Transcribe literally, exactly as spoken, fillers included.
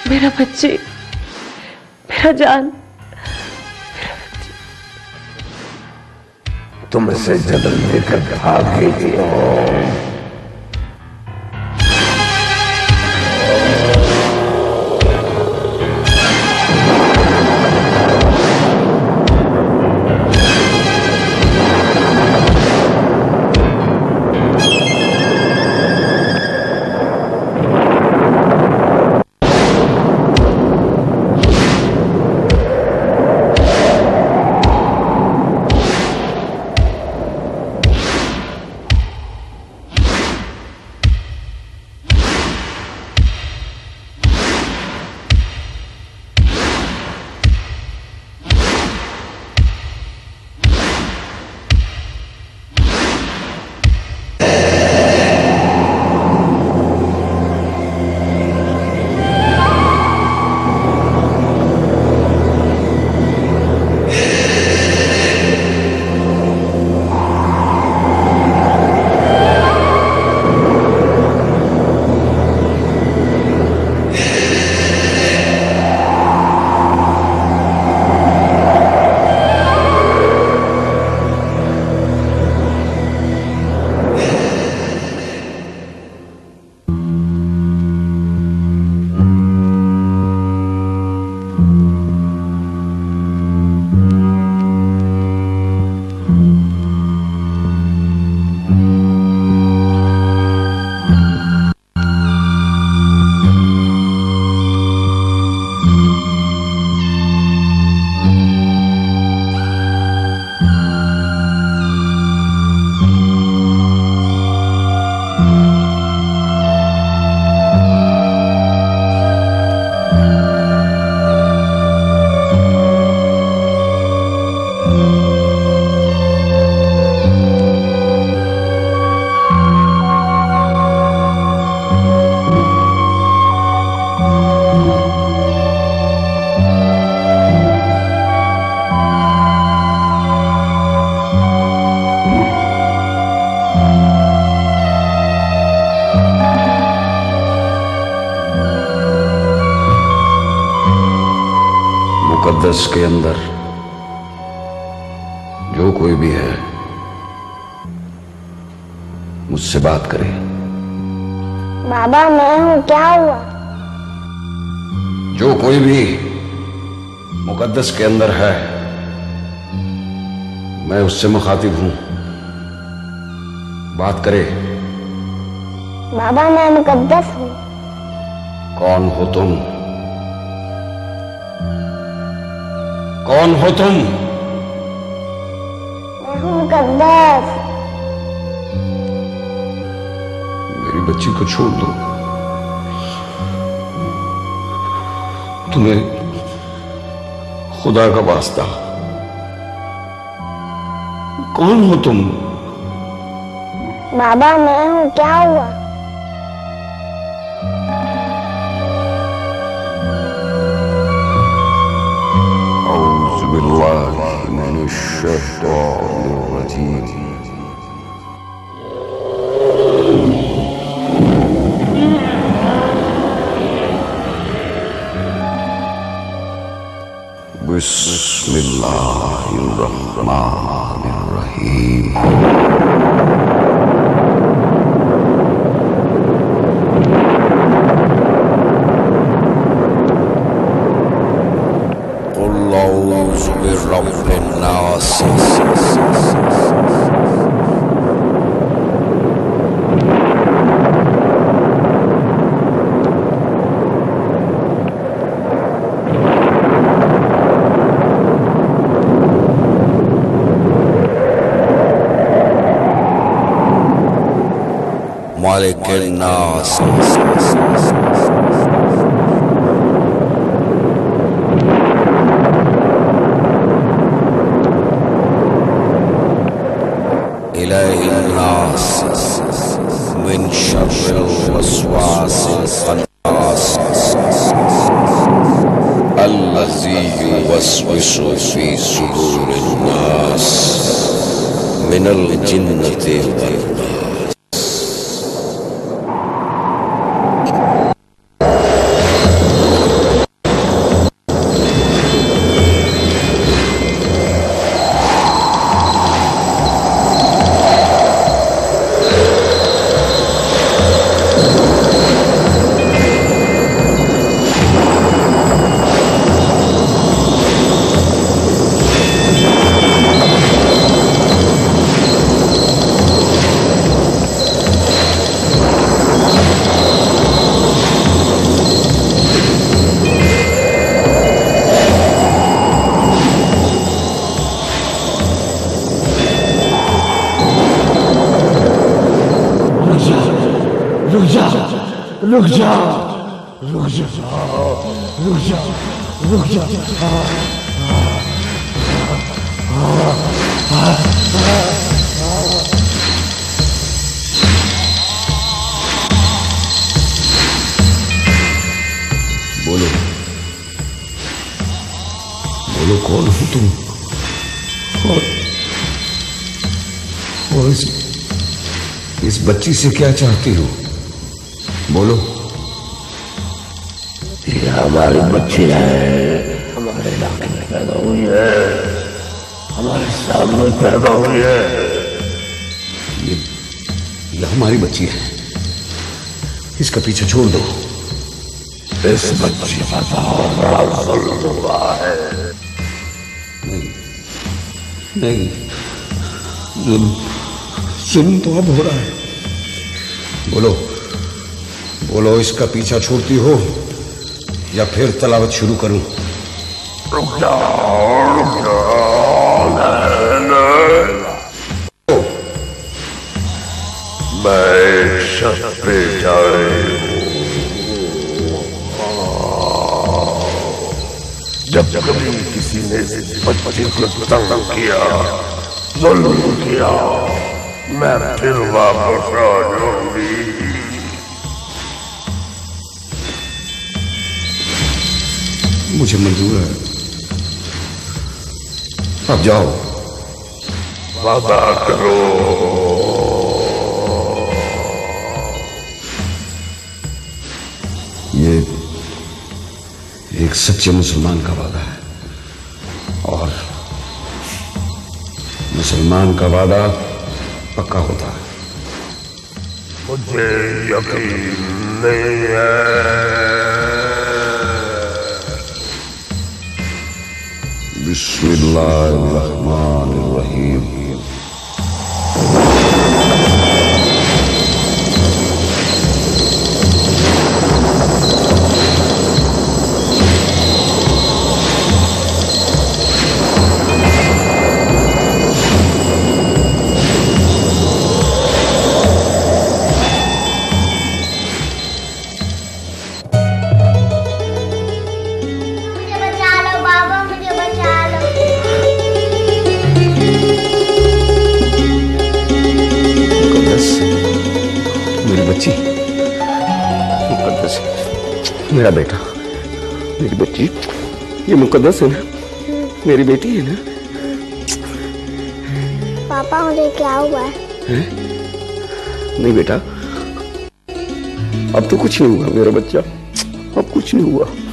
मेरा बच्ची, मेरा जान, तुम इसे जन्म देकर भाग गई थी। मुकद्दस के अंदर जो कोई भी है मुझसे बात करे। बाबा मैं हूँ, क्या हुआ? जो कोई भी मुकद्दस के अंदर है मैं उससे मुखातिब हूं, बात करे। बाबा मैं मुकद्दस हूँ। कौन हो तुम? कौन हो तुम? मैं हूँ मुकद्दस। मेरी बच्ची को छोड़ दो। तुम्हें खुदा का वास्ता, कौन हो तुम? बाबा मैं हूँ, क्या हुआ? औज़ु बिल्लाहि मिनश शैतानिर रजीम। बिस्मिल्लाहिर्रहमानिर्रहीम। क़ुल औज़ु बिरब्बिन नास। मालिकिन नास। इलाहिन नास मिन शर्रिल वस्वासिल खन्नास अल्लज़ी युवस्विसु फी सुदूरिन नास मिनल जिन्नति वल नास। रुक जा, रुक जा, रुक जा, रुक जा, रुक जा। बोलो, बोलो कौन हो तुम? और, और इस, इस बच्ची से क्या चाहती हो? बोलो। ये हमारी बच्ची है, हमारे इलाके में पैदा हुई है, हमारे सामने पैदा हुई है। ये, ये हमारी बच्ची है, इसका पीछे छोड़ दो। इस बच्ची का बहुत बड़ा जुल्म हुआ है। नहीं, नहीं, जुल्म, जुल्म तो अब हो रहा है। बोलो, बोलो, इसका पीछा छोड़ती हो या फिर तलावत शुरू करूं? रुक जाओ, रुक जाओ, मैं एक शख्स पे जा रही हूँ। जब कभी किसी ने बच्चे को तंग किया, जुल्म किया, मैं फिर वापस आ जाऊंगी। मुझे मंजूर है, अब जाओ। वादा करो। ये एक सच्चे मुसलमान का वादा है, और मुसलमान का वादा पक्का होता है। मुझे यकीन नहीं है। बिस्मिल्लाहिर्रहमानिर्रहीम। मेरी बच्ची, मुकद्दस, मेरा बेटा, मेरी बच्ची, ये मुकद्दस है ना, मेरी बेटी है ना। पापा मुझे क्या हुआ है? है? नहीं बेटा, अब तो कुछ नहीं हुआ मेरा बच्चा, अब कुछ नहीं हुआ।